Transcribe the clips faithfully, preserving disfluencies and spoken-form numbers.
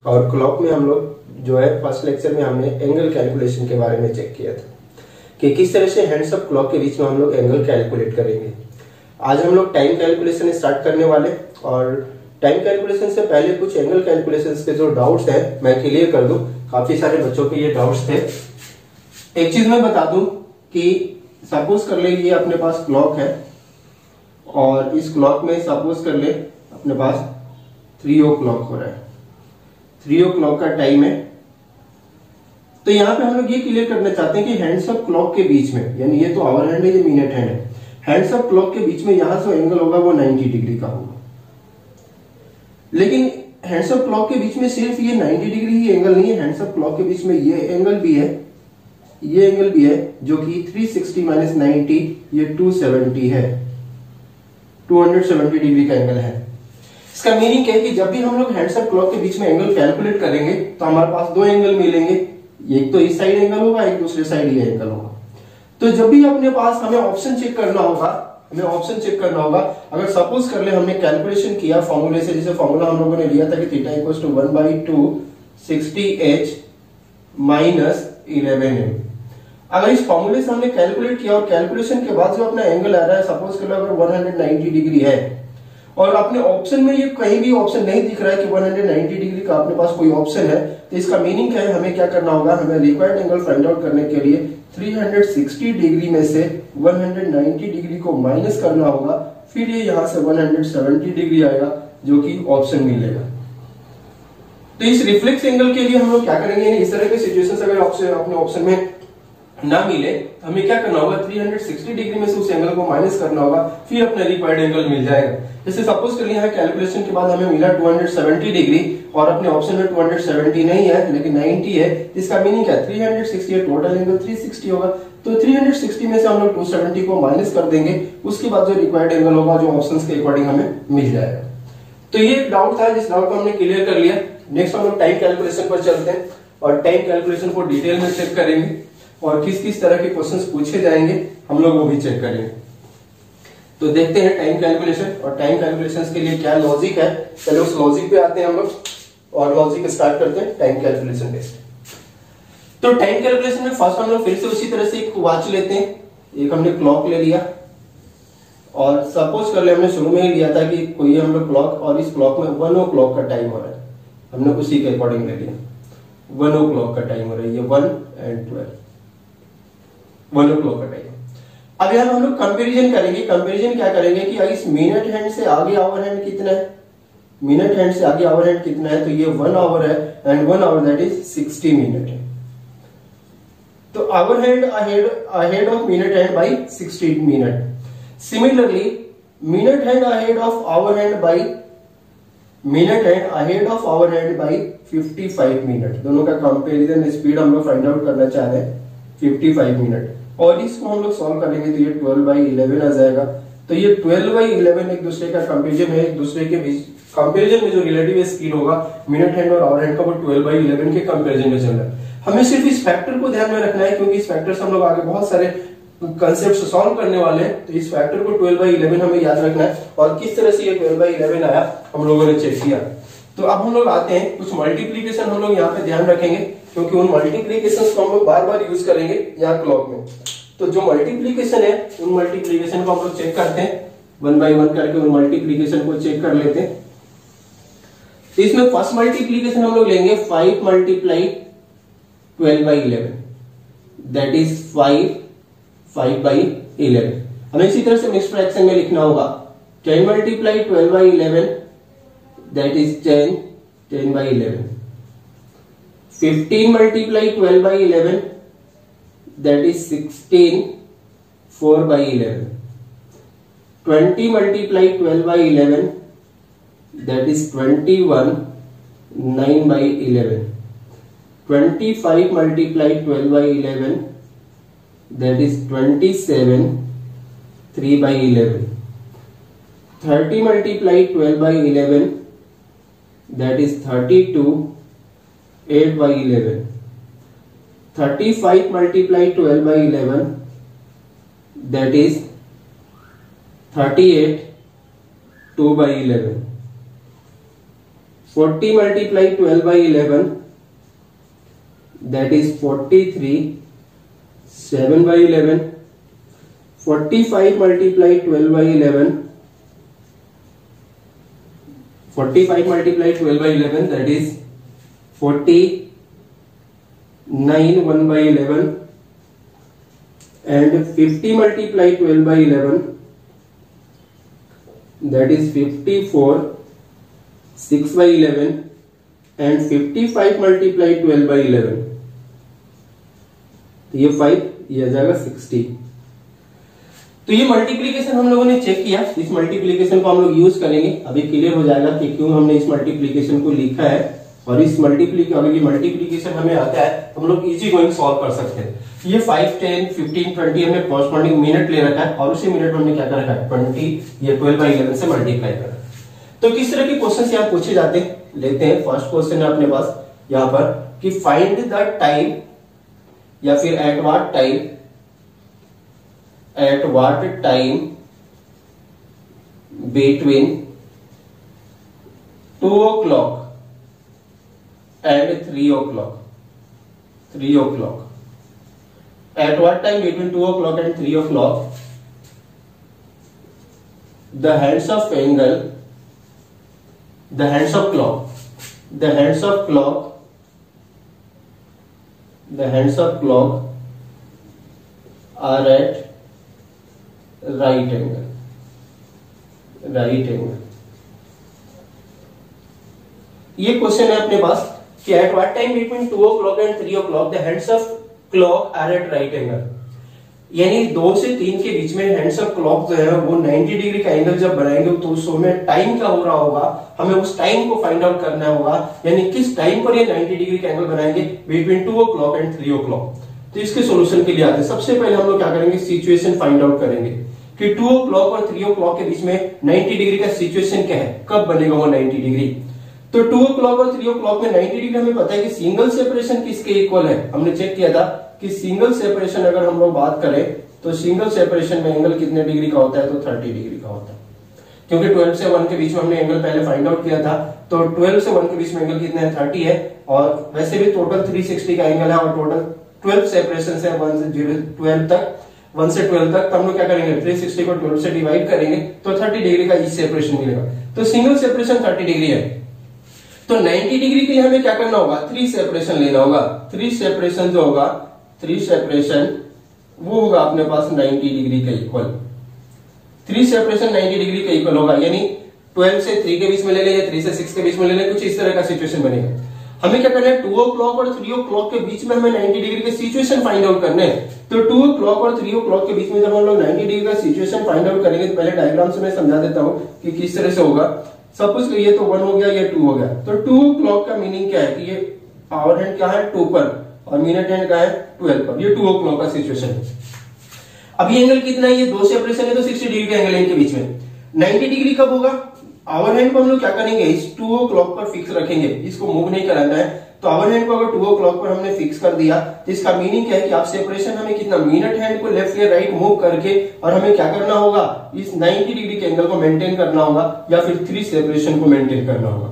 और क्लॉक में हम लोग जो है फर्स्ट लेक्चर में हमने एंगल कैलकुलेशन के बारे में चेक किया था कि किस तरह से हैंड्स ऑफ क्लॉक के बीच में हम लोग एंगल कैलकुलेट करेंगे। आज हम लोग टाइम कैलकुलेशन स्टार्ट करने वाले और टाइम कैलकुलेशन से पहले कुछ एंगल कैलकुलेशन के जो डाउट्स है मैं क्लियर कर दूं। काफी सारे बच्चों के ये डाउट्स थे। एक चीज मैं बता दूं कि सपोज कर ले ये अपने पास क्लॉक है और इस क्लॉक में सपोज कर ले अपने पास थ्री ओ क्लॉक हो रहा है, थ्री ओ क्लॉक का टाइम है। तो यहाँ पे हम लोग ये क्लियर करना चाहते हैं कि हैंड्स ऑफ क्लॉक के बीच में, यानी ये तो आवर हैंड है, ये मिनट हैंड है, हैंड्स ऑफ क्लॉक के बीच में यहां से एंगल होगा वो नाइंटी डिग्री का होगा। लेकिन हैंड्स ऑफ क्लॉक के बीच में सिर्फ ये नाइंटी डिग्री ही एंगल नहीं है, हैंड्स ऑफ क्लॉक के बीच में ये एंगल भी है, ये एंगल भी है जो कि थ्री सिक्सटी माइनस नाइंटी, ये टू सेवेंटी है, टू सेवेंटी डिग्री का एंगल है। इसका मीनिंग क्या है कि जब भी हम लोग हैंड्स ऑफ क्लॉक के बीच में एंगल कैलकुलेट करेंगे तो हमारे पास दो एंगल मिलेंगे, एक तो इस साइड एंगल होगा, एक दूसरे साइड ये एंगल होगा। तो जब भी अपने पास हमें ऑप्शन चेक करना होगा, हमें ऑप्शन चेक करना होगा, अगर सपोज कर ले हमने कैलकुलेशन किया फॉर्मूले से, जैसे फॉर्मूला हम लोगों ने लिया था कि theta equals to one by two sixty H minus eleven M. अगर इस फॉर्मूले से हमने कैलकुलेट किया और कैलकुलेशन के बाद जो अपना एंगल आ रहा है, सपोज कर लो अगर वन नाइंटी डिग्री है और अपने ऑप्शन में ये कहीं भी ऑप्शन नहीं दिख रहा है कि वन नाइंटी डिग्री का अपने पास कोई ऑप्शन है, तो इसका मीनिंग क्या है, हमें क्या करना होगा, हमें रिक्वायर्ड एंगल फाइंड आउट करने के लिए थ्री सिक्सटी डिग्री में से वन नाइंटी डिग्री को माइनस करना होगा, फिर ये यहां से वन सेवेंटी डिग्री आएगा जो कि ऑप्शन मिलेगा। तो इस रिफ्लेक्स एंगल के लिए हम लोग क्या करेंगे, इस तरह के सिचुएशन अगर ऑप्शन अपने ऑप्शन में ना मिले तो हमें क्या करना होगा, थ्री सिक्सटी डिग्री में से उस एंगल को माइनस करना होगा, फिर अपना रिक्वायर्ड एंगल मिल जाएगा। जैसे सपोज कर लिया है कैलकुलेशन के बाद हमें मिला टू सेवेंटी डिग्री और अपने ऑप्शन में टू सेवेंटी नहीं है लेकिन नाइंटी है, इसका मीनिंग क्या है, थ्री सिक्सटी है, टोटल एंगल थ्री सिक्सटी होगा। तो थ्री सिक्सटी में से हम लोग टू सेवेंटी को माइनस कर देंगे, उसके बाद जो रिक्वायर्ड एंगल होगा जो ऑप्शंस के अकॉर्डिंग हमें मिल जाएगा। तो ये एक डाउट था, जिस डाउट को हमने क्लियर कर लिया। नेक्स्ट हम लोग टाइम कैलकुलेशन पर चलते हैं और टाइम कैलकुलेशन को डिटेल में चेक करेंगे और किस किस तरह के क्वेश्चंस पूछे जाएंगे हम लोग वो भी चेक करेंगे। तो देखते हैं टाइम कैलकुलेशन और टाइम कैलकुलेशन के लिए क्या लॉजिक है। पहले उस लॉजिक पे आते हैं हम लोग और लॉजिक स्टार्ट करते हैं टाइम कैलकुलेशन टेस्ट। तो टाइम कैलकुलेशन में फर्स्ट हम लोग फिर से उसी तरह से एक वॉच लेते हैं, एक हमने क्लॉक ले लिया और सपोज कर ले हमने शुरू में ही लिया था कि कोई हम लोग क्लॉक और इस क्लॉक में वन ओ क्लॉक का टाइम हो रहा है, हमने उसी के अकॉर्डिंग ले लिया, वन ओ क्लॉक का टाइम हो रहा है, ये one and twelve, one o'clock का टाइम। अब यहां हम लोग कंपैरिजन करेंगे। कंपैरिजन क्या करेंगे कि इस मिनट हैंड से आगे आवर हैंड कितना है, मिनट हैंड से आगे आवर हैंड कितना है, तो ये वन आवर है and one hour that is sixty minute है। तो hour hand ahead ahead of minute hand by sixty minute. Similarly minute hand ahead of hour hand by minute hand ahead of hour hand by fifty five minute. दोनों का comparison speed हम लोग find out करना चाह रहे हैं, fifty five minute. और इसको हम लोग सॉल्व करेंगे तो ये ट्वेल्व बाई इलेवन आ जाएगा। तो ये ट्वेल्व बाई इलेवन एक दूसरे का कंपैरिजन है, एक दूसरे के बीच कंपैरिजन में जो रिलेटिव स्पीड होगा मिनट हैंड और आवर हैंड का वो ट्वेल्व बाई इलेवन के कंपैरिजन में चल रहा है। हमें सिर्फ इस फैक्टर को ध्यान में रखना है क्योंकि इस फैक्टर से हम लोग आगे बहुत सारे कंसेप्ट सॉल्व करने वाले हैं। तो इस फैक्टर को ट्वेल्व बाई इलेवन हमें याद रखना है और किस तरह से ये ट्वेल्व बाई इलेवन आया हम लोगों ने चेक किया। तो अब हम लोग आते हैं कुछ मल्टीप्लीकेशन हम लोग यहाँ पे ध्यान रखेंगे क्योंकि उन मल्टीप्लीकेशन को हम लोग बार बार यूज करेंगे यहाँ क्लॉक में। तो जो मल्टीप्लीकेशन है उन मल्टीप्लीकेशन को हम लोग चेक करते हैं, वन बाई वन करके उन मल्टीप्लीकेशन को चेक कर लेते हैं। तो इसमें फर्स्ट मल्टीप्लीकेशन हम लोग लेंगे five multiply twelve by eleven, that is five five by eleven. हमें इसी तरह से मिक्स्ड फ्रैक्शन में लिखना होगा ten multiply twelve by eleven, that is ten ten by eleven. Fifteen multiply twelve by eleven, that is sixteen four by eleven. twenty multiply twelve by eleven, that is twenty-one nine by eleven. twenty-five multiply twelve by eleven, that is twenty-seven three by eleven. thirty multiply twelve by eleven, that is thirty-two eight by eleven. thirty-five multiply twelve by eleven, that is thirty-eight two by eleven. Forty multiply twelve by eleven that is forty three, seven by eleven, forty five multiply twelve by eleven, forty five multiply twelve by eleven that is forty nine, one by eleven, and fifty multiply twelve by eleven that is fifty-four, six by eleven, and fifty-five multiply twelve by eleven, तो ये five, ये आ जाएगा sixty. तो ये multiplication हम लोगों ने चेक किया, इस मल्टीप्लीकेशन को हम लोग यूज करेंगे, अभी क्लियर हो जाएगा कि क्यों हमने इस मल्टीप्लीकेशन को लिखा है। और इस मल्टीप्लीकेशन अगर ये मल्टीप्लीकेशन हमें आता है तो हम लोग इजी गोइंग सॉल्व कर सकते हैं। ये फाइव, टेन, फिफ्टीन, ट्वेंटी हमने कॉरस्पॉन्डिंग मिनट ले रखा है और उसी मिनट में हमने क्या कर रखा है, ट्वेंटी ये ट्वेल्व बाई इलेवन से मल्टीप्लाई कर रखा है। तो किस तरह के क्वेश्चन यहाँ पूछे जाते हैं, लेते हैं। फर्स्ट क्वेश्चन है अपने पास यहाँ पर कि फाइंड द टाइम या फिर at what time, at what time between two o'clock and three o'clock, three o'clock at what time between two o'clock and three o'clock the hands of angle, the hands of clock, the hands of clock, the hands of clock are at right angle, right angle। ये question है अपने पास कि at what time between two o'clock and three o'clock the hands of clock are at right angle, यानी दो से तीन के बीच में हैंड्स ऑफ क्लॉक जो है वो नाइंटी डिग्री का एंगल जब बनाएंगे तो उस में टाइम क्या हो रहा होगा, हमें उस टाइम को फाइंड आउट करना होगा, यानी किस टाइम पर ये नाइंटी डिग्री का एंगल बनाएंगे between two o'clock and three o'clock. तो इसके सोल्यूशन के लिए आते हैं। सबसे पहले हम लोग क्या करेंगे, सिचुएशन फाइंड आउट करेंगे कि टू ओ क्लॉक और थ्री ओ क्लॉक के बीच में नाइंटी डिग्री का सिचुएशन क्या है, कब बनेगा वो नाइंटी डिग्री। तो टू ओ क्लॉक और थ्री ओ क्लॉक में नाइंटी डिग्री हमें पता है कि सिंगल सेपरेशन किसके इक्वल है, हमने चेक किया था कि सिंगल सेपरेशन अगर हम लोग बात करें तो सिंगल सेपरेशन में एंगल कितने डिग्री का होता है, तो थर्टी डिग्री का होता है। क्योंकि ट्वेल्व से वन के बीच में हमने एंगल पहले फाइंड आउट किया था, तो ट्वेल्व से वन के बीच में एंगल कितने है, थर्टी है। और वैसे भी टोटल थ्री सिक्सटी का एंगल है और टोटल ट्वेल्व सेपरेशन है वन से जीरो ट्वेल्व तक, वन से ट्वेल्व तक। तो हम लोग क्या करेंगे, थ्री सिक्सटी को ट्वेल्व से डिवाइड करेंगे तो थर्टी डिग्री का ईच सेपरेशन मिलेगा। तो सिंगल सेपरेशन थर्टी डिग्री है, तो नाइंटी डिग्री के लिए हमें क्या करना होगा, थ्री सेपरेशन लेना होगा। थ्री सेपरेशन जो होगा, थ्री सेपरेशन वो होगा अपने पास नाइंटी डिग्री का equal. Three separation ninety degree का इक्वल होगा, यानी ट्वेल्व से थ्री के बीच में ले लें या थ्री से सिक्स के बीच में ले लें, कुछ इस तरह का सिचुएशन बनेगा। हमें क्या करना है, टू ओ क्लॉक और थ्री ओ क्लॉक के बीच में हमें नाइंटी डिग्री का सिचुएशन फाइंड आउट करना है। तो टू ओ क्लॉक और थ्री ओ क्लॉक के बीच में जब हम लोग नाइंटी डिग्री का सिचुएशन फाइंड आउट करेंगे तो पहले डायग्राम से मैं समझा देता हूं कि किस तरह से होगा। सपोज ये तो वन हो गया, ये टू हो गया। तो टू ओ क्लॉक का मीनिंग क्या है कि ये आवर हैंड क्या है, टू पर, और मिनट हैंड का है ट्वेल्व पर। ये टू ओ क्लॉक का सिचुएशन है। अब ये एंगल कितना है, ये दो सेपरेशन है तो सिक्सटी डिग्री का एंगल है इनके बीच में। नाइंटी डिग्री कब होगा, आवर हैंड को हम लोग क्या करेंगे, इस टू ओ क्लॉक पर फिक्स रखेंगे, इसको मूव नहीं कराना है। तो आवर हैंड को अगर टू ओ क्लॉक पर हमने फिक्स कर दिया तो इसका मीनिंग क्या है कि आप सेपरेशन हमें कितना, मिनट हैंड को लेफ्ट या राइट मूव करके और हमें क्या करना होगा, इस नाइंटी डिग्री के एंगल को मेंटेन करना होगा या फिर थ्री सेपरेशन को मेंटेन करना होगा।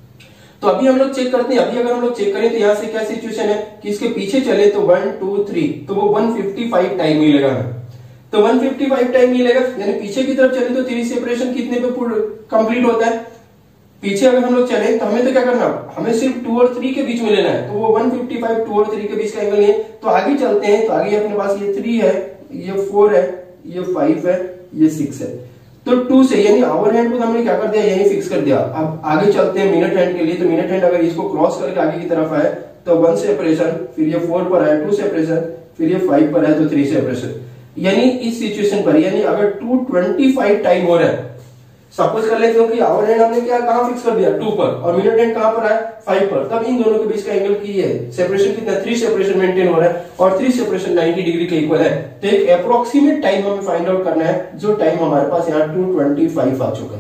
तो अभी हम लोग चेक करते हैं। अभी अगर हम लोग चेक करें तो यहाँ से क्या सिचुएशन है कि इसके पीछे चले तो वन टू थ्री, तो वो वन फिफ्टी फाइव टाइम मिलेगा हमें। तो वन फिफ्टी फाइव टाइम मिलेगा, यानी पीछे की तरफ चले तो थ्री सेपरेशन कितने पे कंप्लीट होता है, पीछे अगर हम लोग चले तो हमें तो क्या करना, हमें सिर्फ टू और थ्री के बीच में लेना है। तो वो वन फिफ्टी फाइव टू और थ्री के बीच का एंगल है। तो आगे चलते हैं, तो आगे अपने पास ये थ्री है, ये फोर है, ये फाइव है, ये सिक्स है। तो टू से यानी आवर हैंड को हमने क्या कर दिया, यही फिक्स कर दिया। अब आगे चलते हैं मिनट हैंड के लिए। तो मिनट हैंड अगर इसको क्रॉस करके आगे की तरफ आए तो वन सेपरेशन, फिर ये फोर पर आए टू सेपरेशन, फिर ये फाइव पर आए तो थ्री सेपरेशन। यानी इस सिचुएशन पर, यानी अगर टू ट्वेंटी फाइव टाइम हो रहा है, सपोज कर लेते हो कि आवर हैंड हमने क्या कहां फिक्स कर दिया, टू पर, और मिनट हैंड कहां पर आया, फाइव पर, तब इन दोनों के बीच का एंगल की है सेपरेशन कितना, थ्री सेपरेशन मेंटेन हो रहा है और थ्री सेपरेशन नाइंटी डिग्री के इक्वल है। तो एक अप्रोक्सीमेट टाइम हमें फाइंड आउट करना है, जो टाइम हमारे पास यहाँ टू ट्वेंटी फाइव आ चुका है।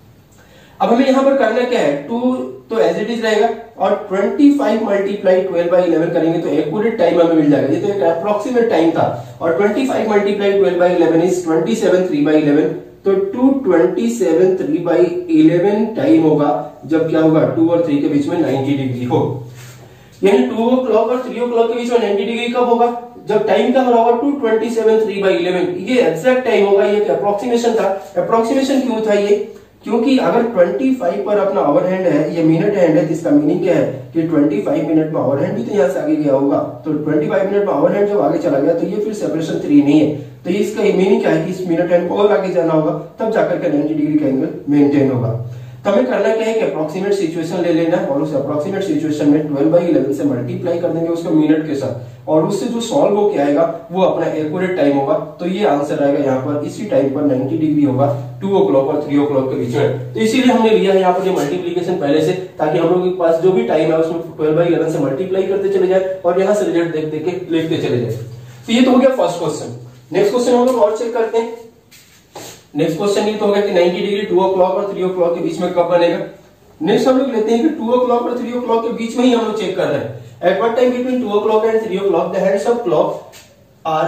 अब हमें यहाँ पर करना क्या है, टू तो एज इट इज रहेगा और twenty five multiply twelve by eleven करेंगे तो एक्यूरेट टाइम हमें मिल जाएगा। ये तो एक अप्रोक्सीमेट टाइम था, और twenty five multiply twelve by eleven is twenty seven, three by eleven तो two twenty seven three by eleven time होगा जब क्या होगा टू और थ्री के बीच में नाइन्टी डिग्री हो। यानी टू ओ क्लॉक और थ्री ओ क्लॉक के बीच में नाइन्टी डिग्री कब होगा? जब टाइम क्या हो रहा होगा two twenty seven three by eleven. ये एग्जैक्ट टाइम होगा, ये अप्रोक्सीमेशन था। अप्रोक्सीमेशन क्यों था ये? क्योंकि अगर पच्चीस पर अपना ओवर हैंड है, ये मिनट हैंड है, जिसका मीनिंग क्या है कि पच्चीस मिनट में ओवर हैंड भी तो यहाँ से आगे गया होगा। तो पच्चीस मिनट में ओवर हैंड जब आगे चला गया तो ये फिर सेपरेशन थ्री नहीं है। तो इसका मीनिंग क्या है कि इस मिनट हैंड को और आगे जाना होगा, तब जाकर के नाइन्टी डिग्री का एंगल मेंटेन होगा। तो हमें करना क्या है कि अप्रोक्सीमेट सिचुएशन ले लेना है और उस अप्रोक्सीमेट सिचुएशन में ट्वेल्व बाई इलेवन से मल्टीप्लाई कर देंगे उसको मिनट के साथ, और उससे जो सॉल्व हो के आएगा वो अपना एक्यूरेट टाइम होगा। तो ये आंसर आएगा यहाँ पर इसी टाइम पर नाइन्टी डिग्री होगा टू ओ क्लॉक और थ्री ओ क्लॉक के बीच में। तो इसीलिए हमने लिया है यहाँ पर ये मल्टीप्लीकेशन पहले से, ताकि हम लोग के पास जो भी टाइम है उसमें ट्वेल्व बाई इलेवन से मल्टीप्लाई करते चले जाए और यहाँ से रिजल्ट देख देख के लिखते चले जाए। तो ये तो हो गया फर्स्ट क्वेश्चन। नेक्स्ट क्वेश्चन हम लोग और चेक करते हैं। नेक्स्ट क्वेश्चन ये तो होगा कि ninety degree two o'clock और थ्री ओ क्लॉक के बीच में कब बनेगा। नेक्स्ट हम लोग लेते हैं कि टू ओ क्लॉक और थ्री ओ क्लॉक के बीच में ही हम लोग चेक कर रहे हैं। At what time between two o'clock and three o'clock the hands of clock are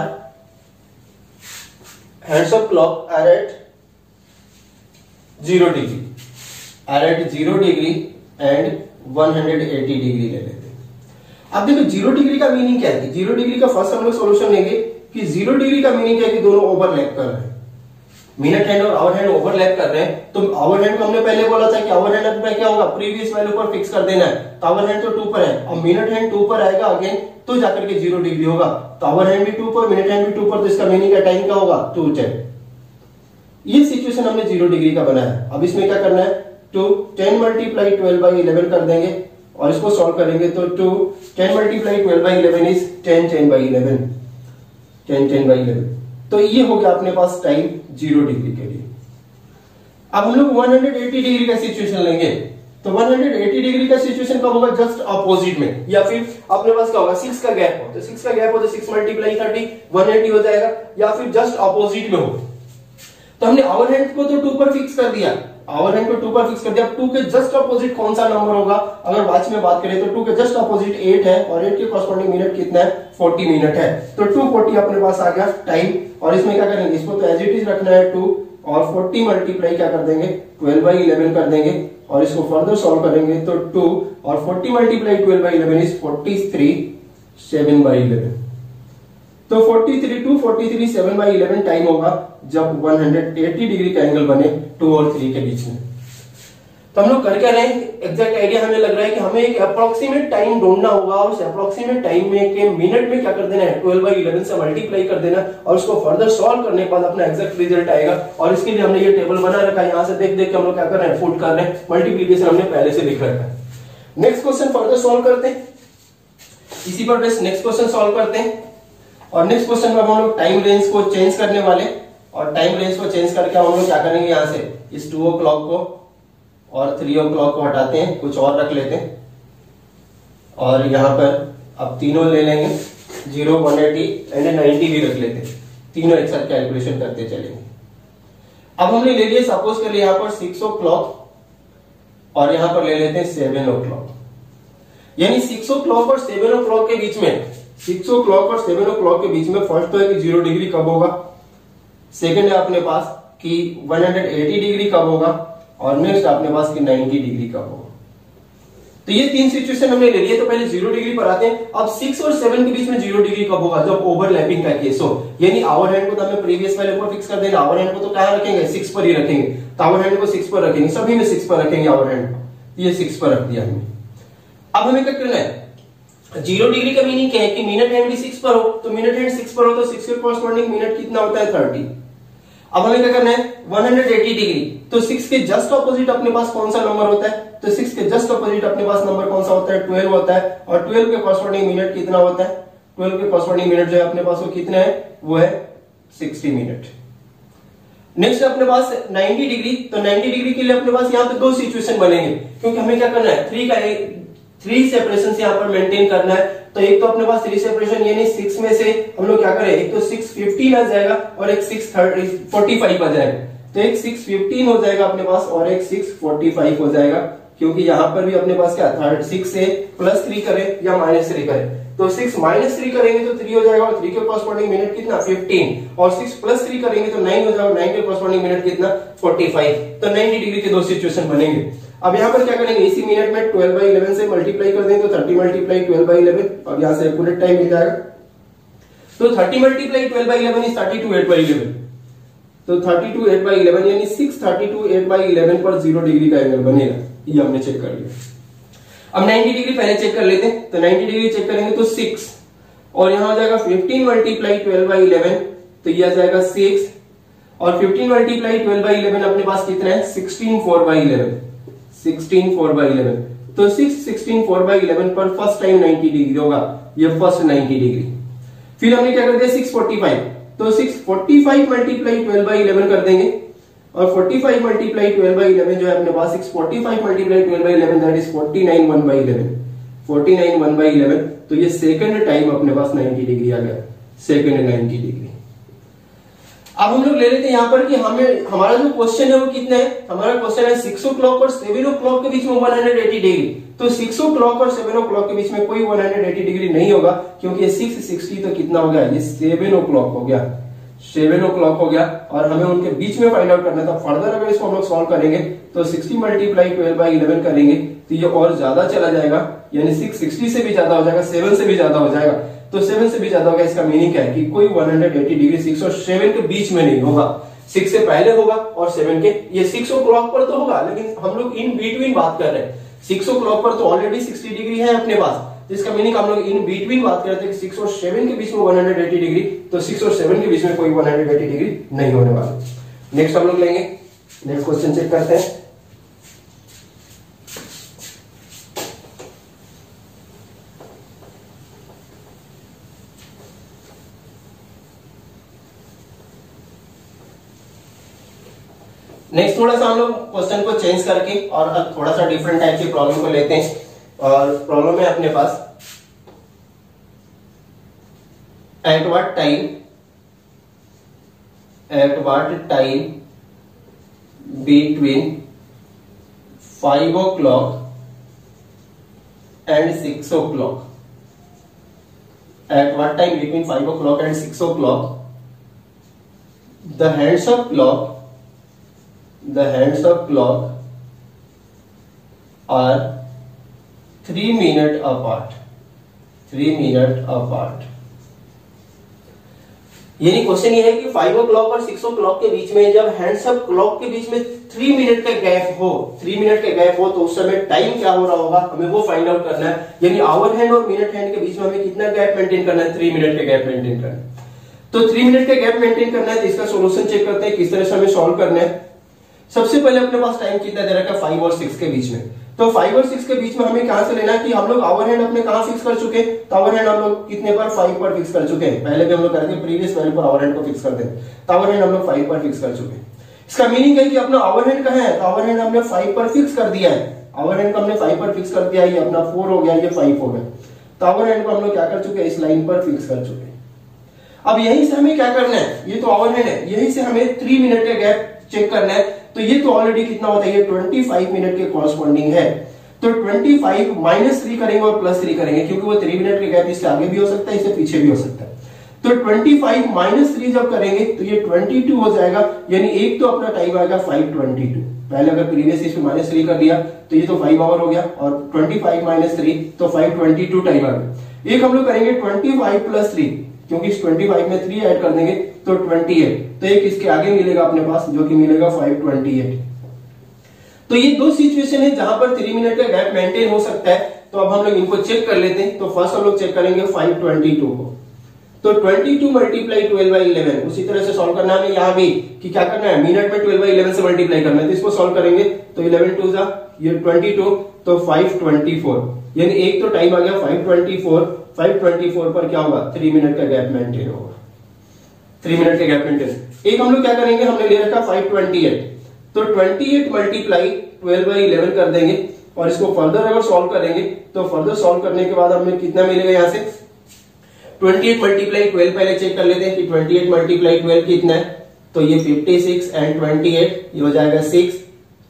hands of clock are at zero degree are at zero degree and one hundred eighty degree ले लेते हैं। अब देखो zero degree का meaning क्या है? Zero degree का first हम लोग सोल्यूशन लेंगे कि जीरो डिग्री का मीनिंग क्या है कि दोनों ओवरलैप कर रहे हैं, मिनट हैंड और आवर हैंड ओवरलैप कर रहे हैं। तो आवर हैंड को हमने पहले बोला था कि आवर हैंड अपना क्या होगा प्रीवियस वैल्यू पर फिक्स कर देना है। तो आवर हैंड तो टू पर है और मिनट हैंड टू पर आएगा अगेन, तो जाकर के जीरो डिग्री होगा। तो आवर हैंड भी टू पर, मिनट हैंड भी टू पर, तो इसका मीनिंग का टाइम क्या होगा टू टेन। ये सिचुएशन हमने जीरो डिग्री का बनाया। अब इसमें क्या करना है, two ten multiply twelve by eleven कर देंगे और इसको सॉल्व करेंगे। तो two ten multiply twelve by eleven is ten ten by eleven ten ten by eleven. तो ये हो गया अपने पास टाइम जीरो डिग्री के लिए। अब हम लोग वन हंड्रेड एटी डिग्री का सिचुएशन लेंगे। तो वन हंड्रेड एटी डिग्री का सिचुएशन कब होगा? जस्ट अपोजिट में, या फिर अपने पास क्या होगा सिक्स का गैप हो, तो सिक्स का गैप हो तो six multiply thirty one eighty हो जाएगा, या फिर जस्ट अपोजिट में हो। तो हमने आवर हैंड को तो टू पर फिक्स कर दिया, आवर हैंड को टू पर फिक्स कर दिया। टू के जस्ट अपोजिट कौन सा नंबर होगा? अगर वॉच में बात करें तो टू के जस्ट अपोजिट एट है और एट के कॉरस्पॉन्डिंग मिनट कितना है? फोर्टी मिनट है। तो टू फोर्टी अपने पास आ गया टाइम। और इसमें क्या करेंगे, इसको तो एज इट इज रखना है टू, और फोर्टी मल्टीप्लाई क्या कर देंगे ट्वेल्व बाई इलेवन कर देंगे और इसको फर्दर सॉल्व करेंगे। तो टू और forty multiply twelve by eleven is forty three seven by eleven. तो forty three two forty three seven by eleven time होगा जब वन हंड्रेड एटी डिग्री का एंगल बने टू और थ्री के बीच में। तो हम लोग कर क्या रहे हैं, एग्जैक्ट आइडिया हमें लग रहा है कि हमें एक अप्रोक्सीमेट टाइम ढूंढना होगा और उस अप्रोक्सीमेट टाइम में के मिनट में क्या कर देना है ट्वेल्व बाई इलेवन से मल्टीप्लाई कर देना और उसको फर्दर सॉल्व करने के बाद अपना एग्जैक्ट रिजल्ट आएगा। और इसके लिए हमने ये टेबल बना रखा है, यहाँ से देख देख के हम लोग क्या कर रहे हैं फुट कर रहे हैं, मल्टीप्लीकेशन हमने पहले से लिख रखा है। नेक्स्ट क्वेश्चन फर्दर सॉल्व करते हैं, इसी पर बेस नेक्स्ट क्वेश्चन सॉल्व करते हैं। और नेक्स्ट क्वेश्चन में हम लोग टाइम रेंज को चेंज करने वाले, और टाइम रेंज को चेंज करके हम लोग क्या करेंगे, यहाँ से इस टू ओ क्लॉक को और थ्री ओ क्लॉक को हटाते हैं, कुछ और रख लेते हैं और यहाँ पर अब तीनों ले लेंगे, zero one eighty and ninety भी रख लेते हैं, तीनों एक साथ कैलकुलेशन करते चलेंगे। अब हमने ले लिया सपोज कर लिया यहाँ पर सिक्स ओ क्लॉक और यहाँ पर ले लेते हैं सेवन ओ क्लॉक। यानी सिक्स ओ क्लॉक और सेवन ओ क्लॉक के बीच में, सिक्स ओ क्लॉक और सेवन ओ क्लॉक के बीच में फर्स्ट तो है कि जीरो डिग्री कब होगा, सेकंड है अपने पास कि वन हंड्रेड एटी डिग्री कब होगा, और नेक्स्ट अपने पास कि नाइन्टी डिग्री कब होगा। तो ये तीन सिचुएशन हमने ले लिए। तो पहले जीरो डिग्री पर आते हैं। अब सिक्स और सेवन के बीच में जीरो डिग्री कब होगा, जब ओवरलैपिंग का केस हो। यानी आवर हैंड को तो हमें प्रीवियस वैल्यू पर फिक्स कर देना, आवर हैंड को तो कहां रखेंगे, सिक्स पर ही रखेंगे। तो आवर हैंड को सिक्स पर रखेंगे, सभी में सिक्स पर रखेंगे आवर हैंड को, ये सिक्स पर रख दिया हमने। अब हमें क्या करना है, जीरो डिग्री का मीनिंग क्या है कि मिनट हैंड भी सिक्स पर हो, तो मिनट हैंड सिक्स पर हो तो सिक्स के कॉरस्पॉन्डिंग मिनट कितना होता है, थर्टी। अब हमें क्या करना है, वन हंड्रेड एटी डिग्री, तो सिक्स के जस्ट ऑपोजिट अपने पास कौन सा नंबर होता है, तो सिक्स के जस्ट ऑपोजिट अपने पास नंबर कौन सा होता है, ट्वेल्व होता है। और ट्वेल्व के कॉरस्पॉन्डिंग मिनट कितना होता है, ट्वेल्व के कॉरस्पॉन्डिंग मिनट जो है अपने पास वो कितना है, वो है सिक्सटी मिनट। नेक्स्ट अपने पास नाइन्टी डिग्री, तो नाइन्टी डिग्री के लिए अपने पास यहाँ पे दो सिचुएशन बनेंगे, क्योंकि हमें क्या करना है, थ्री का थ्री सेपरेशन यहाँ पर मेंटेन करना है। तो एक तो अपने पास थ्री सेपरेशन यानी सिक्स में से हम लोग क्या करें, एक तो सिक्स फिफ्टीन आ जाएगा और एक सिक्स फोर्टी फाइव आ जाएगा। तो एक सिक्स फिफ्टीन हो जाएगा अपने पास और एक सिक्स फोर्टी फाइव हो जाएगा क्योंकि यहाँ पर भी अपने पास क्या थर्ड सिक्स से प्लस थ्री करें या माइनस थ्री करें, तो सिक्स माइनस थ्री करेंगे तो थ्री हो जाएगा और थ्री के कॉरस्पॉन्डिंग मिनट कितना फिफ्टीन, और सिक्स प्लस थ्री करेंगे तो नाइन हो जाएगा, नाइन के कॉरस्पॉन्डिंग मिनट कितना फोर्टी फाइव। तो नाइंटी डिग्री के दो सिचुएशन बनेंगे। अब यहाँ पर क्या करेंगे, इसी मिनट में ट्वेल्व बाई इलेवन से मल्टीप्लाई कर देंगे तो thirty multiply twelve by eleven, अब यहाँ से एक्यूरेट टाइम मिल जाएगा। तो thirty multiply twelve by eleven is thirty two eight by eleven, तो thirty two eight by eleven यानी six thirty two eight by eleven पर जीरो डिग्री का एंगल बनेगा। ये हमने चेक कर लिया। अब नाइंटी डिग्री पहले चेक कर लेते हैं, तो नाइंटी डिग्री चेक करेंगे तो सिक्स, और यहां हो जाएगा fifteen multiply twelve by eleven, तो ये आ जाएगा सिक्स, और fifteen multiply twelve by eleven अपने पास कितना है sixteen four by eleven, sixteen four by eleven, तो six sixteen four by eleven पर फर्स्ट टाइम नाइंटी डिग्री होगा, ये फर्स्ट नाइंटी डिग्री। फिर हमने क्या कर दिया सिक्स फोर्टी फाइव, तो six forty five multiply twelve by eleven कर देंगे, और forty five multiply twelve by eleven जो है अपने पास six forty five multiply twelve by eleven that is forty nine one by eleven, forty nine one by eleven, तो ये second time अपने पास नाइंटी डिग्री आ गया, सेकंड नाइंटी डिग्री। अब हम लोग ले लेते हैं यहाँ पर कि हमें हमारा जो क्वेश्चन है वो कितना है, हमारा क्वेश्चन है सिक्स ओ क्लॉक और सेवन ओ क्लॉक के बीच में वन हंड्रेड एटी डिग्री, तो सिक्स ओ क्लॉक और सेवन ओ क्लॉक के बीच में कोई वन हंड्रेड एटी डिग्री नहीं होगा, क्योंकि ये सिक्स सिक्सटी तो कितना हो गया, ये सेवन ओ क्लॉक हो गया, सेवन ओ क्लॉक हो गया, और हमें उनके बीच में फाइंड आउट करना था। फर्दर अगर इसको हम लोग सॉल्व करेंगे तो sixty multiply twelve by eleven करेंगे तो ये और ज्यादा चला जाएगा, यानी सिक्स सिक्सटी से भी ज्यादा हो जाएगा, सेवन से भी ज्यादा हो जाएगा, तो सेवन से भी ज्यादा होगा। इसका मीनिंग क्या है कि कोई one hundred eighty degree six और सेवन के बीच में नहीं होगा, सिक्स से पहले होगा और सेवन के, ये सिक्स ओ क्लॉक पर तो होगा, लेकिन हम लोग इन बिटवीन बात कर रहे हैं। सिक्स ओ क्लॉक पर तो ऑलरेडी सिक्सटी डिग्री है अपने पास, इसका मीनिंग हम लोग इन बिटवीन बात करते हैं कि सिक्स और सेवन के बीच में वन हंड्रेड एटी डिग्री, तो सिक्स और सेवन के बीच में कोई वन हंड्रेड एटी डिग्री नहीं होने वाला। नेक्स्ट हम लोग लेंगे, नेक्स्ट क्वेश्चन चेक करते हैं। नेक्स्ट थोड़ा सा हम लोग क्वेश्चन को चेंज करके और थोड़ा सा डिफरेंट टाइप की प्रॉब्लम को लेते हैं, और प्रॉब्लम है अपने पास at what time at what time between five o'clock and six o'clock, at what time between five o'clock and six o'clock the hands of clock the hands of clock are three minute apart, three minute apart। यानी question ये है कि five o'clock और six o'clock के बीच में जब hands of clock के बीच में थ्री मिनट का गैप हो, थ्री मिनट का गैप हो तो उस समय टाइम क्या हो रहा होगा, हमें वो फाइंड आउट करना है। यानी आवर हैंड और मिनट हैंड के बीच में हमें कितना गैप मेंटेन करना है, थ्री मिनट का गैप मेंटेन करना है। तो थ्री मिनट का गैप मेंटेन करना है, तो इसका सोल्यूशन चेक करते हैं किस तरह से हमें सॉल्व करना है। सबसे पहले अपने पास टाइम कितना दे रखा है, फाइव और सिक्स के बीच में, तो फाइव और सिक्स के बीच में हमें कहां से लेना है कि हम लोग आवर हैंड अपने कहां फिक्स कर चुके हैं, तो आवर हैंड हम लोग कितने पर, फाइव पर फिक्स कर चुके हैं। पहले भी हम लोग करके प्रीवियस वैल्यू पर आवर हैंड को फिक्स करते हैं, तो आवर हैंड हम लोग फाइव पर फिक्स कर चुके हैं। इसका मीनिंग है कि अपना आवर हैंड कहां है, तो आवर हैंड हमने फाइव पर फिक्स कर दिया है, आवर हैंड को हमने फाइव पर फिक्स कर दिया, ये अपना फोर हो गया, ये फाइव हो गया, तो आवर हैंड को हम लोग क्या कर चुके हैं, इस लाइन पर फिक्स कर चुके हैं। अब यहीं से हमें क्या करना है, ये तो आवर हैंड है, यहीं से हमें थ्री मिनट का गैप चेक करना है, तो ये तो ऑलरेडी कितना होता है, ये ट्वेंटी फाइव मिनट के कॉरस्पॉन्डिंग है, तो ट्वेंटी फाइव माइनस थ्री करेंगे और प्लस थ्री करेंगे, क्योंकि वो थ्री मिनट के गैप इससे आगे भी हो सकता है, इससे पीछे भी हो सकता है। तो ट्वेंटी फाइव माइनस थ्री जब करेंगे तो ये ट्वेंटी टू हो जाएगा, यानी एक तो अपना टाइम आएगा फाइव ट्वेंटी टू, पहले अगर प्रीवियस इसमें माइनस थ्री कर दिया तो ये तो फाइव आवर हो गया, और ट्वेंटी फाइव माइनस थ्री तो फाइव ट्वेंटी टू टाइम आ गया। एक हम लोग करेंगे ट्वेंटी फाइव प्लस थ्री, क्योंकि इस ट्वेंटी फाइव में थ्री ऐड कर देंगे तो ट्वेंटी एट, तो एक इसके आगे मिलेगा अपने पास जो कि मिलेगा फाइव ट्वेंटी एट। तो ये दो सिचुएशन है जहां पर थ्री मिनट का गैप मेंटेन हो सकता है, तो अब हम लोग इनको चेक कर लेते हैं। तो फर्स्ट हम लोग चेक करेंगे फाइव ट्वेंटी टू को, तो twenty two multiply twelve by eleven, उसी तरह से सॉल्व करना है हमें यहाँ भी कि क्या करना है, मिनट में ट्वेल्व बाई इलेवन से मल्टीप्लाई करना है, तो इसको सॉल्व करेंगे तो इलेवन टू जा ये ट्वेंटी टू, तो फाइव ट्वेंटी फोर, यानी एक तो टाइम आ गया five twenty four, five twenty four पर क्या होगा, थ्री मिनट का गैप मेंटेन होगा, थ्री मिनट का गैप मेंटेन। एक हम लोग क्या करेंगे, हमने ले रखा फाइव ट्वेंटी एट, तो twenty eight multiply twelve by eleven कर देंगे, और इसको फर्दर अगर सॉल्व करेंगे तो फर्दर सॉल्व करने के बाद हमें कितना मिलेगा, यहाँ से ट्वेंटी एट मल्टीप्लाई ट्वेल्व पहले चेक कर लेते हैं कि ट्वेंटी एट मल्टीप्लाई ट्वेल्व कितना है, तो ये fifty six and twenty eight, ये हो जाएगा सिक्स,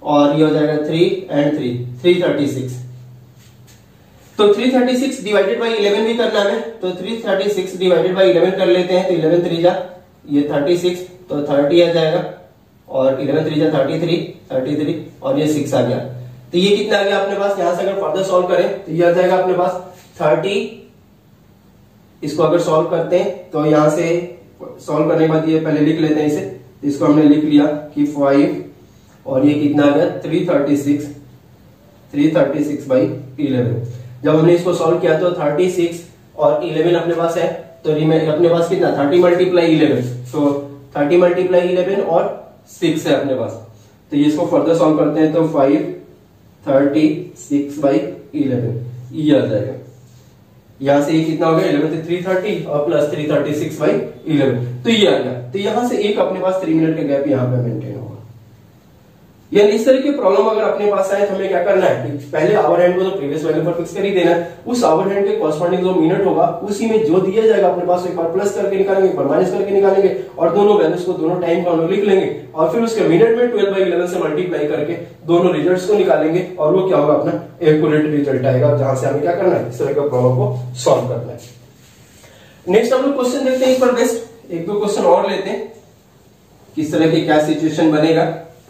और ये हो जाएगा three and three, three thirty six. तो three thirty six divided by eleven भी करना है, तो three thirty six divided by eleven कर लेते हैं। तो इलेवन थ्री जा ये थर्टी सिक्स, तो थर्टी आ जाएगा, और इलेवन थ्री जा थर्टी थ्री, थर्टी थ्री, और ये सिक्स आ गया। तो ये कितना आ गया अपने पास, यहां से अगर फर्दर सॉल्व करें तो ये आ जाएगा अपने पास थर्टी। इसको अगर सॉल्व करते हैं तो यहां से सॉल्व करने के बाद ये पहले लिख लेते हैं इसे, इसको हमने लिख लिया कि फाइव, और ये कितना आ गया three thirty six, three thirty six by eleven. जब हमने इसको सॉल्व किया तो थर्टी सिक्स और इलेवन अपने पास है, तो अपने पास कितना थर्टी मल्टीप्लाई इलेवन, तो थर्टी मल्टीप्लाई इलेवन और सिक्स है अपने पास। तो ये इसको फर्दर सॉल्व करते हैं तो five thirty six by eleven ये आ जाएगा। यहां से ये कितना हो गया इलेवन थ्री थर्टी और plus three thirty six by eleven, तो ये आ गया। तो यहां से एक अपने पास थ्री मिनट का गैप यहाँ पे मेंटेन होगा। यानी इस तरह की प्रॉब्लम अगर अपने पास आए तो हमें क्या करना है कि पहले आवर हैंड को तो प्रीवियस वैल्यू पर फिक्स कर ही देना है, उस आवर हैंड के कॉरस्पॉन्डिंग जो मिनट होगा उसी में जो दिया जाएगा अपने पास एक बार प्लस करके निकालेंगे, एक बार माइनस करके निकालेंगे, और दोनों वैल्यूज को दोनों टाइम का हम लोग लिख लेंगे, और फिर उसके मिनट में ट्वेल्व बाई इलेवन से मल्टीप्लाई करके दोनों रिजल्ट्स को निकालेंगे, और वो क्या होगा अपना एक्यूरेट रिजल्ट आएगा, जहां से हमें क्या करना है इस तरह का प्रॉब्लम को सॉल्व करना है। नेक्स्ट हम लोग क्वेश्चन देखते हैं एक बार बेस्ट, एक दो क्वेश्चन और लेते हैं किस तरह की क्या सिचुएशन बनेगा।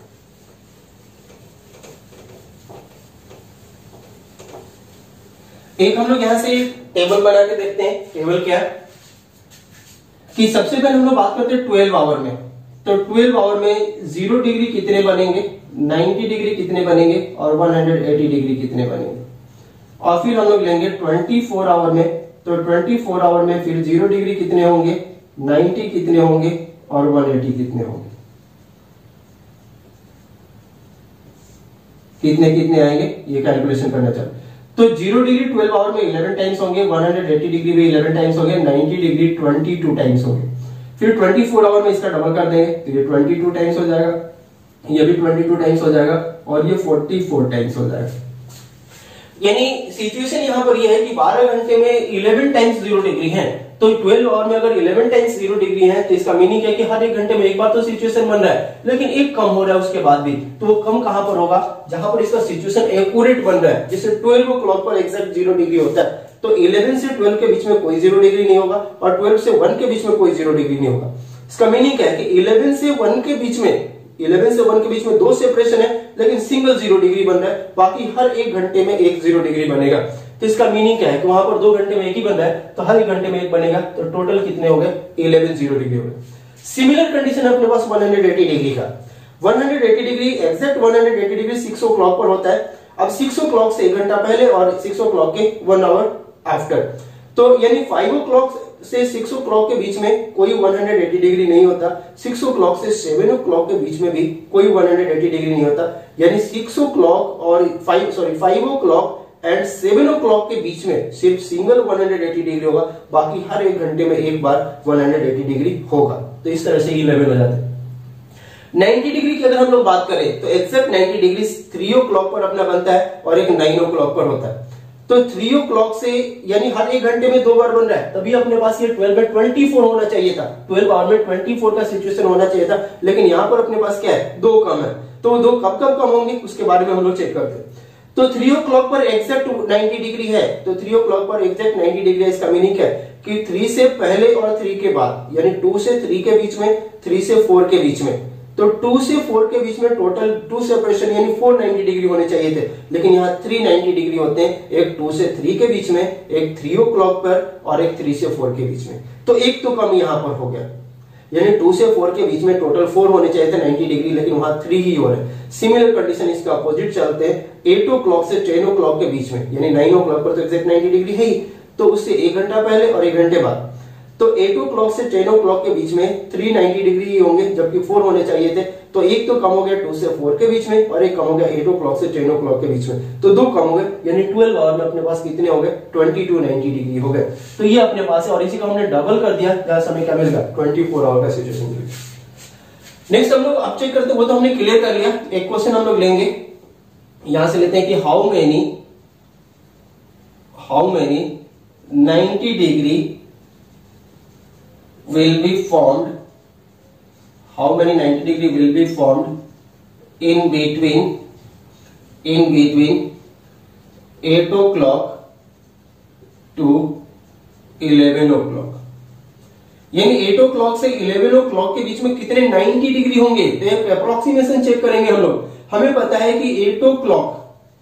एक हम लोग यहां से टेबल बना के देखते हैं। टेबल क्या है कि सबसे पहले हम लोग बात करते हैं ट्वेल्व आवर में, तो ट्वेल्व आवर में जीरो डिग्री कितने बनेंगे, नाइन्टी डिग्री कितने बनेंगे, और वन हंड्रेड एटी डिग्री कितने बनेंगे। और फिर हम लोग लेंगे ट्वेंटी फोर आवर में, तो ट्वेंटी फोर आवर में फिर जीरो डिग्री कितने होंगे, नाइन्टी कितने होंगे, और वन एटी कितने होंगे, कितने कितने आएंगे ये कैलकुलेशन करना चाहिए। तो जीरो डिग्री ट्वेल्व आवर में इलेवन टाइम्स होंगे, वन हंड्रेड एटी डिग्री में इलेवन टाइम्स होंगे, ninety degree twenty two times होंगे। फिर ट्वेंटी फोर आवर में इसका डबल कर देंगे तो ये ट्वेंटी टू टाइम्स हो जाएगा, ये भी ट्वेंटी टू टाइम्स हो जाएगा, और ये फोर्टी फोर टाइम्स हो जाएगा। यानी सिचुएशन यहां पर ये है कि बारह घंटे में इलेवन टाइम्स जीरो डिग्री है, तो ट्वेल्व आवर में अगर इलेवन टाइम्स जीरो डिग्री है तो इसका मीनिंग है कि हर एक घंटे में एक बार तो सिचुएशन बन रहा है, लेकिन एक कम हो रहा है उसके बाद भी। तो वो कम कहां पर होगा, जहां पर इसका सिचुएशन एक्यूरेट बन रहा है, जैसे ट्वेल्व ओ क्लॉक पर एग्जैक्ट जीरो डिग्री होता है, तो इलेवन से ट्वेल्व के बीच में कोई जीरो डिग्री नहीं होगा, और ट्वेल्व से वन के बीच में कोई जीरो डिग्री नहीं होगा। इसका मीनिंग क्या है कि इलेवन से वन के बीच में इलेवन से वन के बीच में दो सेपरेशन है, लेकिन सिंगल जीरो डिग्री बन रहा है, बाकी हर एक घंटे में एक जीरो डिग्री बनेगा। तो इसका मीनिंग क्या है कि वहां पर दो घंटे में एक ही बन रहा है, तो हर एक घंटे में एक बनेगा, तो टोटल कितने हो गए इलेवन जीरो डिग्री हो गए। सिमिलर कंडीशन अपने पास वन हंड्रेड एटी डिग्री का, one hundred eighty degree exact one hundred eighty degree six o'clock पर होता है। अब सिक्स ओ क्लॉक से एक घंटा पहले और सिक्स ओ क्लॉक के वन आवर आफ्टर, तो यानी फाइव ओ क्लॉक से सिक्स ओ क्लॉक के बीच में कोई वन हंड्रेड एटी डिग्री नहीं होता, सिक्स ओ क्लॉक से सेवन ओ क्लॉक के बीच में भी कोई वन हंड्रेड एटी डिग्री नहीं होता। यानी सिक्स ओ क्लॉक और five sorry five o'clock and seven o'clock के बीच में सिर्फ single one hundred eighty degree होगा, बाकी हर एक घंटे में एक बार वन हंड्रेड एटी डिग्री होगा। तो इस तरह से इलेवन हो जाते हैं। नाइन्टी डिग्री की अगर हम लोग बात करें तो except ninety degree three o'clock पर अपना बनता है और एक नाइन ओ क्लॉक पर होता है। तो थ्री ओ क्लॉक से यानी हर एक घंटे में दो बार बन रहा है, तभी अपने पास ये ट्वेल्व में ट्वेंटी फोर होना चाहिए था, ट्वेल्व आवर में ट्वेंटी फोर का सिचुएशन होना चाहिए था, लेकिन यहां पर अपने पास क्या है दो कम है। तो दो कब कब कम होंगे उसके बारे में हम लोग चेक करते हैं। तो थ्री ओ क्लॉक पर एक्जैक्ट नाइन्टी डिग्री है, तो थ्री ओ क्लॉक पर एक्जैक्ट नाइन्टी डिग्री है। इसका मीनिंग क्या है कि थ्री से पहले और थ्री के बाद, यानी टू से थ्री के बीच में, थ्री से फोर के बीच में, तो टू से फोर के बीच में टोटल टू सेपरेशन यानी फोर नाइन्टी डिग्री होने चाहिए थे, लेकिन यहाँ थ्री नाइन्टी डिग्री होते हैं, एक टू से थ्री के बीच में, एक थ्री ओ क्लॉक पर और एक थ्री से फोर के बीच में। तो एक तो कम यहाँ पर हो गया, यानी टू से फोर के बीच में टोटल फोर होने चाहिए थे नाइन्टी डिग्री, लेकिन वहां थ्री ही हो रहे हैं। सिमिलर कंडीशन इसके अपोजिट चलते हैं, एट ओ क्लॉक से टेन ओ क्लॉक के बीच में, यानी नाइन ओ क्लॉक पर तो एक्जैक्ट नाइन्टी डिग्री है ही, तो उससे एक घंटा पहले और एक घंटे बाद, तो एट ओ क्लॉक से टेन ओ क्लॉक के बीच में थ्री नाइन्टी डिग्री ही होंगे, जबकि फोर होने चाहिए थे। तो एक तो कम हो गया टू से फोर के बीच में और एक कम हो गया एट ओ क्लॉक से टेन ओ क्लॉक के बीच में, तो दो कम हो गए, यानी ट्वेल्व आवर में अपने पास कितने हो गए ट्वेंटी टू नाइन्टी डिग्री हो गए। तो ये अपने पास है और इसी को हमने डबल कर दिया, जहां समय क्या मिल गया ट्वेंटी फोर आवर का सिचुएशन मिल गया। नेक्स्ट हम लोग अब चेक करते, वो तो हमने क्लियर कर लिया। एक क्वेश्चन हम लोग लेंगे, यहां से लेते हैं कि how many how many ninety degree will be formed how many ninety degree will be formed in between in between eight o'clock to eleven o'clock, यानी एट ओ क्लॉक से इलेवन ओ क्लॉक के बीच में कितने ninety degree होंगे, तो एक approximation check करेंगे हम लोग। हमें पता है कि एट ओ क्लॉक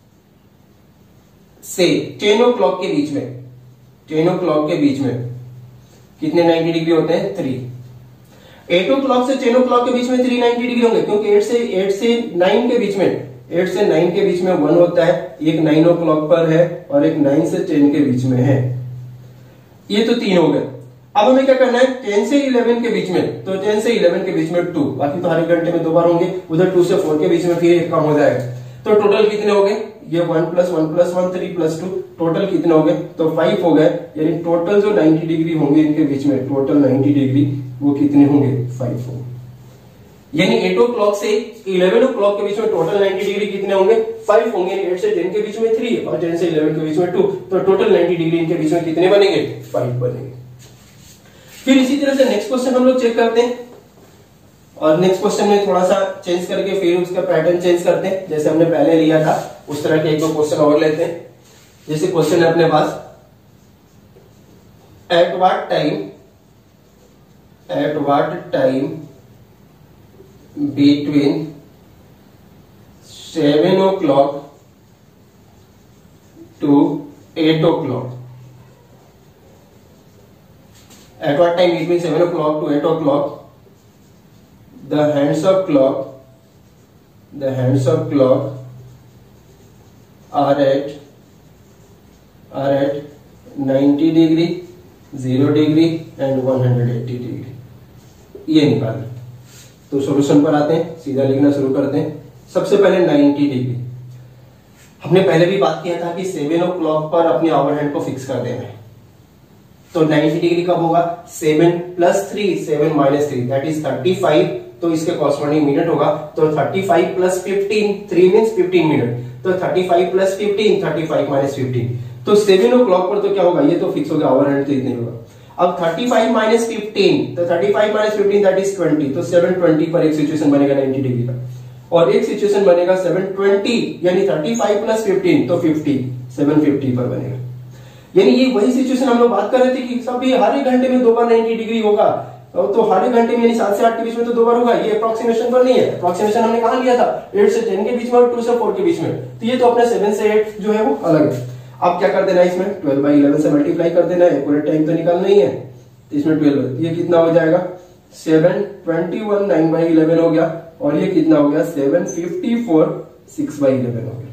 से टेन ओ क्लॉक के बीच में, टेन ओ क्लॉक के बीच में कितने नाइंटी डिग्री होते हैं, थ्री। एट ओ क्लॉक से टेन ओ क्लॉक के बीच में थ्री नाइंटी डिग्री होंगे, क्योंकि एट से एट से नाइन के बीच में, एट से नाइन के बीच में वन होता है, एक नाइन ओ क्लॉक पर है और एक नाइन से टेन के बीच में है। ये तो तीन हो गए। अब हमें क्या करना है, टेन से इलेवन के बीच में, तो टेन से इलेवन के बीच में टू, बाकी तो हर एक घंटे में दो बार होंगे, उधर टू से फोर के बीच में फिर एक कम हो जाएगा। तो टोटल कितने हो गए, ये one plus one plus one three plus two, total कितने हो गए, तो फाइव हो गए। यानी टोटल जो नाइंटी डिग्री होंगे इनके बीच में, टोटल नाइंटी डिग्री वो कितने होंगे, फाइव होंगे। यानी एट ओ क्लॉक से इलेवन ओ क्लॉक के बीच में टोटल नाइंटी डिग्री कितने होंगे, फाइव होंगे। एट से टेन के बीच में थ्री और टेन से इलेवन के बीच में टू, तो टोटल नाइंटी डिग्री इनके बीच में कितने बनेंगे, फाइव बनेंगे। फिर इसी तरह से नेक्स्ट क्वेश्चन हम लोग चेक करते हैं, और नेक्स्ट क्वेश्चन में थोड़ा सा चेंज करके फिर उसका पैटर्न चेंज करते हैं, जैसे हमने पहले लिया था उस तरह के एक दो क्वेश्चन और लेते हैं। जैसे क्वेश्चन है अपने पास, at what time, at what time between seven o'clock to eight o'clock, at what time between seven o'clock to eight o'clock the hands of clock, the hands of clock are at are at ninety degree, zero degree and one hundred eighty degree। ये निकालें। तो solution पर आते हैं, सीधा लिखना शुरू करते हैं। सबसे पहले नाइंटी डिग्री, हमने पहले भी बात किया था कि सेवन ओ क्लॉक पर अपने आवर हैंड को फिक्स कर देना है। तो नाइंटी डिग्री कब होगा, seven plus three, seven minus three, that is thirty five, तो इसके कॉरस्पॉन्डिंग मिनट होगा। तो thirty five plus fifteen, three means fifteen minute, तो thirty five plus fifteen, thirty five minus fifteen, तो सेवन ओ क्लॉक पर तो क्या होगा, ये तो फिक्स हो गया, ओवर हैंड तो इतने होगा। अब थर्टी फाइव माइनस फिफ्टीन, तो thirty five minus fifteen that is twenty, तो सेवन ट्वेंटी पर एक सिचुएशन बनेगा नाइंटी डिग्री का, और एक सिचुएशन बनेगा सेवन ट्वेंटी, यानी थर्टी फाइव प्लस फिफ्टीन, तो फिफ्टी, सेवन फिफ्टी पर बनेगा। यानी ये वही सिचुएशन हम लोग बात कर रहे थे कि सब ये हर एक घंटे में दो बार नाइंटी डिग्री होगा, तो हर एक घंटे में यानी सात से आठ के बीच में तो दो बार होगा। ये अप्रोक्सीमेशन पर नहीं है, अप्रोक्सीमेशन हमने कहां लिया था, एट से टेन के बीच में और टू से फोर के बीच में, तो ये तो अपने सेवन से एट जो है वो अलग है। अब क्या कर देना है, इसमें ट्वेल्व बाई इलेवन से मल्टीप्लाई कर देना है, एक्यूरेट टाइम तो निकालना ही है, तो इसमें ट्वेल्व, ये कितना हो जाएगा, seven twenty one, nine by eleven हो गया, और ये कितना हो गया, seven fifty four, six by eleven हो गया।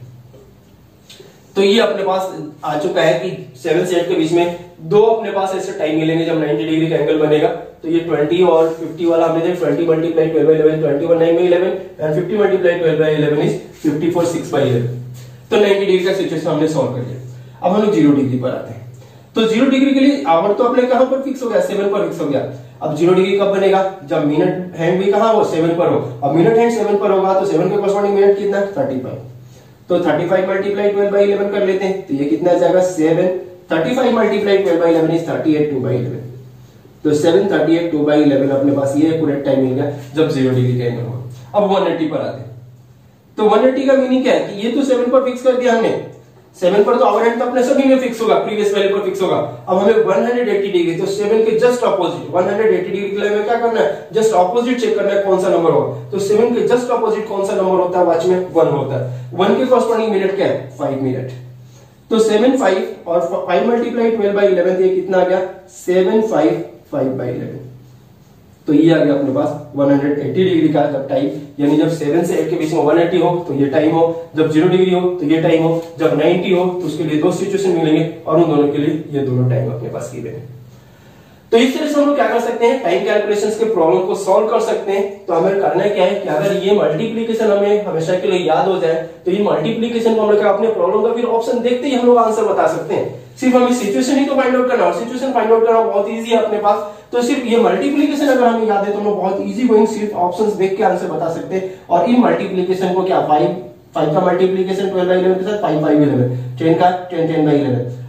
तो ये अपने पास आ चुका है कि सेवन से एट के बीच में दो अपने पास ऐसे टाइम मिलेंगे जब नाइंटी डिग्री का एंगल बनेगा। तो ये ट्वेंटी और फिफ्टी वाला हमने देखा, twenty multiply twelve by eleven, twenty one nine by eleven, and fifty multiply twelve by eleven is fifty four, six by eleven. तो नाइंटी डिग्री का सिचुएशन हमने सॉल्व कर लिया। अब हम लोग जीरो डिग्री पर आते हैं। तो जीरो डिग्री के लिए आवर तो अपने कहां पर फिक्स हो गया, सेवन पर फिक्स हो गया। अब जीरो डिग्री कब बनेगा, जब मिनट हैंड भी कहां हो, सेवन पर हो। अब मिनट हैंड सेवन पर होगा तो सेवन के कॉरस्पॉन्डिंग मिनट कितना, थर्टी फाइव, तो thirty five multiply twelve by eleven कर लेते हैं, तो ये कितना आ जाएगा, seven, thirty five multiply twelve by eleven is thirty eight, two by eleven, तो seven thirty eight, two by eleven अपने पास ये एक्यूरेट टाइम मिल गया जब जीरो डिग्री का एंगल होगा। अब वन एटी पर आते हैं। तो वन एटी का मीनिंग क्या है कि ये तो सेवन पर फिक्स कर दिया हमने, सेवन पर तो आवर हैंड तो अपने सभी में फिक्स होगा, प्रीवियस वैल्यू पर फिक्स होगा। अब हमें वन एटी डिग्री, तो सेवन के just opposite one eighty degree के लिए हमें क्या करना है, जस्ट ऑपोजिट चेक करना है कौन सा नंबर होगा। तो सेवन के जस्ट ऑपोजिट कौन सा नंबर होता है, वॉच में वन होता है। वन के कॉरस्पॉन्डिंग मिनट क्या है, फाइव मिनट। तो सेवन फाइव और five multiply twelve by eleven, ये कितना आ गया, seven five five by eleven. तो ये आ गया अपने पास वन एटी डिग्री का जब टाइम, यानी जब सेवन से एट के बीच में वन एटी हो तो ये टाइम हो, जब जीरो डिग्री हो तो ये टाइम हो, जब नाइंटी हो तो उसके लिए दो सिचुएशन मिलेंगे और उन दोनों के लिए ये दोनों टाइम अपने पास गिवन है। तो इस तरह से हम लोग क्या कर सकते हैं, टाइम कैलकुलेशंस के प्रॉब्लम को सॉल्व कर सकते हैं। तो हमें करना क्या है कि अगर ये मल्टीप्लीकेशन हमें हमेशा के लिए याद हो जाए तो ये मल्टीप्लीकेशन को हम लोग अपने प्रॉब्लम का फिर ऑप्शन देखते ही हम लोग आंसर बता सकते हैं। सिर्फ हमें सिचुएशन ही तो फाइंड आउट करना है, सिचुएशन फाइंड आउट करना बहुत इजी है अपने पास। तो सिर्फ ये मल्टीप्लीकेशन अगर हमें याद है तो हम लोग बहुत इजी गोइंग सिर्फ ऑप्शंस देख के आंसर बता सकते हैं। और इन मल्टीप्लीकेशन को क्या, फाइव फाइव का मल्टीप्लीकेशन ट्वेल्व बाई इलेवन के साथ फाइव फाइव इलेवन, टेन का टेन टेन बाई इलेवन।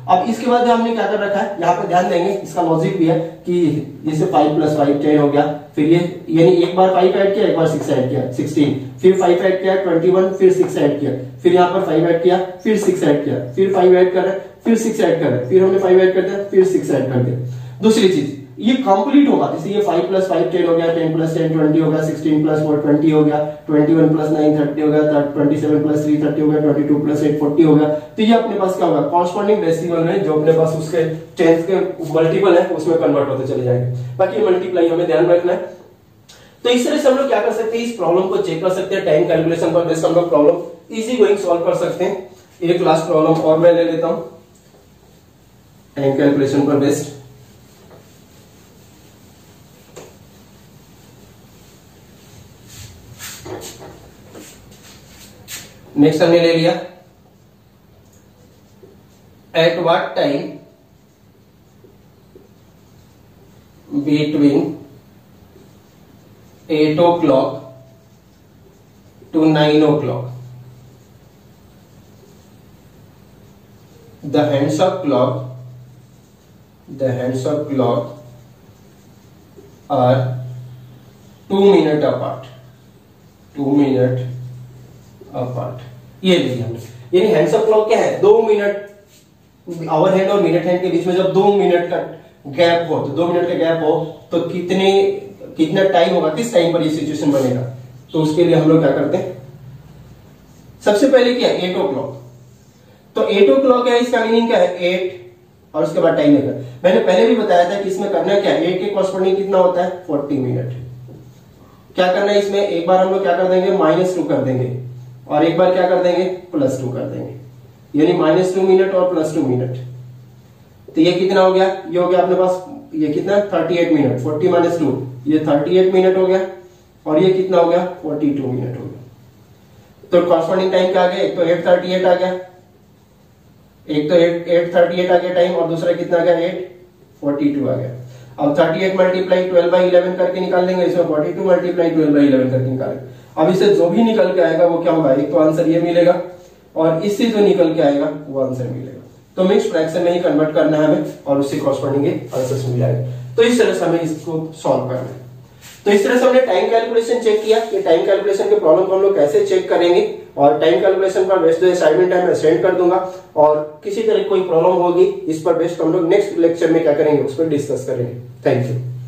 अब इसके बाद हमने क्या कर रखा है, यहाँ पे ध्यान देंगे, इसका लॉजिक भी है कि जैसे फाइव प्लस फाइव टेन हो गया, फिर ये यानी एक बार फाइव ऐड किया, एक बार सिक्स ऐड किया सिक्सटीन, फिर फाइव ऐड किया ट्वेंटी वन, फिर सिक्स ऐड किया, फिर यहाँ पर फाइव ऐड किया, फिर सिक्स ऐड किया, फिर फाइव ऐड कर रहे हैं, फिर सिक्स ऐड कर रहे हैं, फिर हमने फाइव ऐड कर दिया, फिर सिक्स ऐड कर दिया। दूसरी चीज ये कंप्लीट होगा, जैसे ये फाइव प्लस फाइव टेन हो गया, टेन प्लस टेन ट्वेंटी हो गया, सिक्सटीन प्लस फोर ट्वेंटी हो गया, twenty one plus nine thirty हो गया, twenty seven plus three thirty हो गया, twenty two plus eight forty हो गया। तो ये अपने पास क्या होगा, कॉरस्पॉन्डिंग डेसिमल में जो अपने पास उसके टेंथ के मल्टीपल है उसमें कन्वर्ट होते चले जाएंगे। बाकी मल्टीप्लाई हमें ध्यान रखना है। तो इस तरह से हम लोग क्या कर सकते हैं, इस प्रॉब्लम को चेक कर सकते हैं, टाइम कैलकुलेशन पर बेस्ड हम लोग प्रॉब्लम इजी गोइंग सॉल्व कर सकते हैं। एक लास्ट प्रॉब्लम और मैं ले लेता हूं टाइम कैलकुलेशन पर बेस्ड। नेक्स्ट हमने ले लिया, at what time between eight o'clock to nine o'clock the hands of clock the hands of clock are two minute apart two minute apart। ये ले लिया हमने, यानी हैंड्स ऑफ क्लॉक क्या है, दो मिनट आवर हैंड और minute hand के बीच में जब दो मिनट का गैप हो, तो दो मिनट का गैप हो तो कितने कितना टाइम होगा, किस टाइम पर ये सिचुएशन बनेगा। तो उसके लिए हम लोग क्या करते हैं, सबसे पहले क्या एट ओ क्लॉक, तो एट ओ क्लॉक है, इसका मीनिंग क्या है एट और उसके बाद टाइम लेकर। मैंने पहले भी बताया था कि इसमें करना क्या है, एट के कॉरस्पॉन्डिंग कितना होता है फोर्टी मिनट। क्या करना है इसमें, एक बार हम लोग क्या कर देंगे माइनस टू कर देंगे और एक बार क्या कर देंगे प्लस टू कर देंगे, यानी माइनस टू मिनट और प्लस टू मिनट। तो ये कितना हो गया, ये हो गया अपने पास ये कितना thirty eight minute, forty minus two ये थर्टी एट मिनट हो गया और ये कितना हो गया फोर्टी टू मिनट हो गया। तो कॉरस्पॉन्डिंग टाइम क्या आ गया, एक तो एट थर्टी एट आ गया, एक तो एट थर्टी एट आ गया टाइम और दूसरा कितना आ गया एट फोर्टी टू आ गया। अब thirty eight multiply twelve by eleven करके निकाल लेंगे, इसमें forty two multiply twelve by eleven करके निकालेंगे। अब इससे जो भी निकल के आएगा वो क्या होगा, एक तो आंसर ये मिलेगा और इससे जो निकल के आएगा वो आंसर मिलेगा। तो मिक्स फ्रैक्शन में ही कन्वर्ट करना है हमें और उससे कॉरस्पॉन्डिंग आंसर मिल जाएगा। तो इस तरह से हमें इसको सॉल्व करना है। तो इस तरह से हमने टाइम कैलकुलेशन चेक किया कि टाइम कैलकुलेशन के प्रॉब्लम को हम लोग कैसे चेक करेंगे, और टाइम कैलकुलेशन पर बेस्ड जो असाइनमेंट है मैं सेंड कर दूंगा, और किसी तरह कोई प्रॉब्लम होगी इस पर बेस्ड हम लोग नेक्स्ट लेक्चर में क्या करेंगे उस पर डिस्कस करेंगे। Thank you.